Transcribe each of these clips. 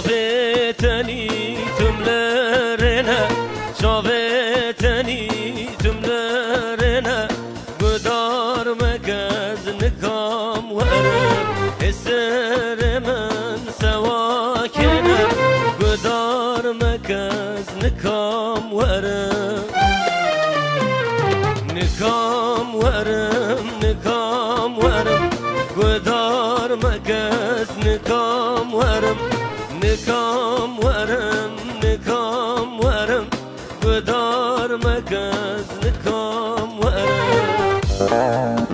شافتنی تملرنه شافتنی تملرنه گدار مگز نکام ورم اسر من سواکنه گدار مگز نکام ورم نکام ورم نکام ورم گدار مگز نکام ورم نکام ورم نکام ورم گدار مگز نکام ورم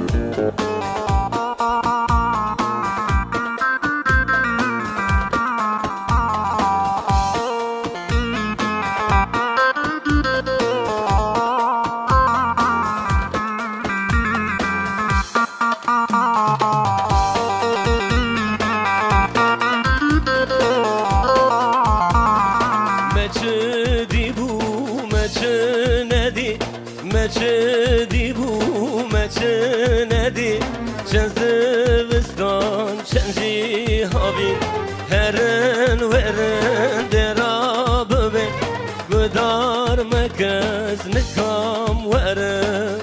مچه بو مچه ندی چند زوستان چند جیهابین هرن ورن دراب بین گدار مکز نکام ورم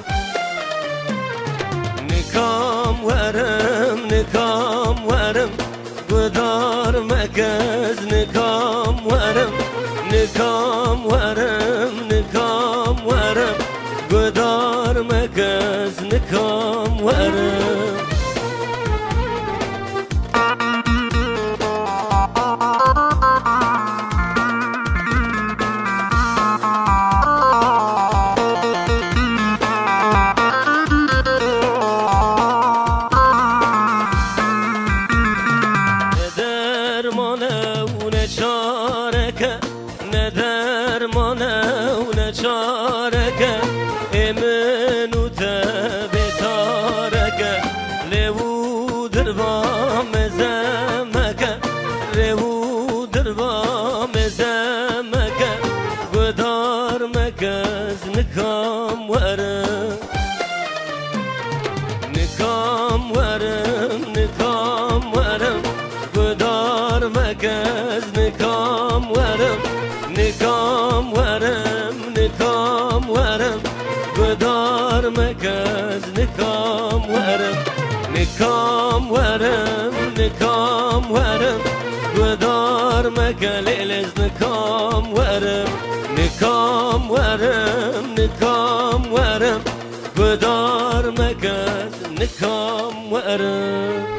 نکام ورم نکام ورم گدار مکز نکام ورم نکام ورم نکام ورم گدار مگز نکام ورم ندرمانه و نچارکه ندرمانه و نچارکه امنو تبتارکه لو دربام زمکه لو دربام زمکه گدار مگز نکام ورم نکام ورم نکام ورم گدار مگز نکام ورم نکام ورم نکام ورم گدار مگز نکام ورم نکام ورم نکام ورم گدار مگلیلز نکام ورم نکام ورم نکام ورم گدار مگز نکام ورم